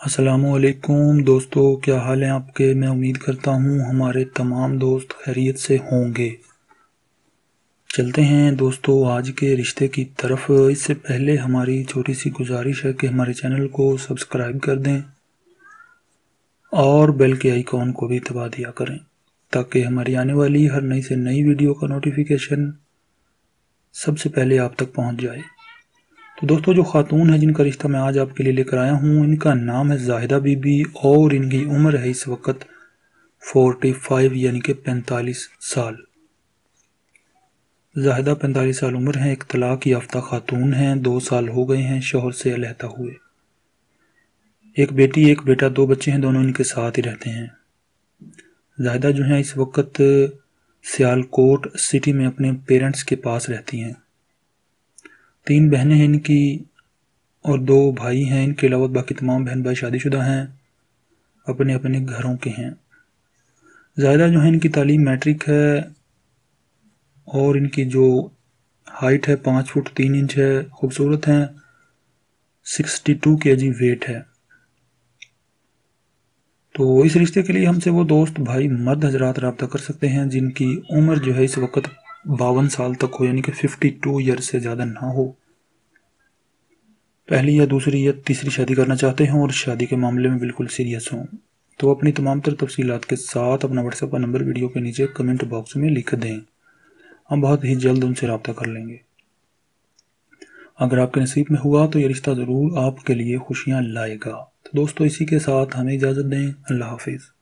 السلام علیکم دوستو، کیا حال ہیں آپ کے؟ میں امید کرتا ہوں ہمارے تمام دوست خیریت سے ہوں گے۔ چلتے ہیں دوستو آج کے رشتے کی طرف۔ اس سے پہلے ہماری چھوٹی سی گزارش ہے کہ ہمارے چینل کو سبسکرائب کر دیں اور بیل کے آئیکن کو بھی دبا دیا کریں تاکہ ہماری آنے والی ہر نئی سے نئی ویڈیو کا نوٹیفیکیشن سب سے پہلے آپ تک پہنچ جائے۔ تو دوستو، جو خاتون ہے جن کا رشتہ میں آج آپ کے لیے لے کر آیا ہوں، ان کا نام ہے زاہدہ بی بی اور ان کی عمر ہے اس وقت 45 یعنی کہ 45 سال۔ زاہدہ 45 سال عمر ہے، ایک طلاق یافتہ خاتون ہیں، 2 سال ہو گئے ہیں شوہر سے علیحدہ ہوئے۔ ایک بیٹی ایک بیٹا، 2 بچے ہیں، دونوں ان کے ساتھ ہی رہتے ہیں۔ زاہدہ جو ہیں اس وقت سیالکوٹ سٹی میں اپنے پیرنٹس کے پاس رہتی ہیں۔ 3 بہنیں ہیں ان کی اور 2 بھائی ہیں۔ ان کے علاوہ باقی تمام بہن بھائی شادی شدہ ہیں، اپنے اپنے گھروں کے ہیں۔ زاہدہ جو ہیں ان کی تعلیم میٹرک ہے اور ان کی جو ہائٹ ہے 5 فٹ 3 انچ ہے، خوبصورت ہیں، 62 kg ویٹ ہے۔ تو اس رشتے کے لیے ہم سے وہ دوست بھائی مرد حضرات رابطہ کر سکتے ہیں جن کی عمر جو ہے اس وقت 52 سال تک ہو، یعنی کہ 52 ایئر سے زیادہ نہ ہو، پہلی یا دوسری یا تیسری شادی کرنا چاہتے ہیں اور شادی کے معاملے میں بالکل سیریس ہوں، تو اپنی تمام تر تفصیلات کے ساتھ اپنا واٹس ایپ کا نمبر ویڈیو کے نیچے کمنٹ باکس میں لکھ دیں۔ ہم بہت ہی جلد ان سے رابطہ کر لیں گے۔ اگر آپ کے نصیب میں ہوا تو یہ رشتہ ضرور آپ کے لیے خوشیاں لائے گا۔ تو دوستو، اسی کے ساتھ ہمیں اجازت دیں۔ اللہ حافظ۔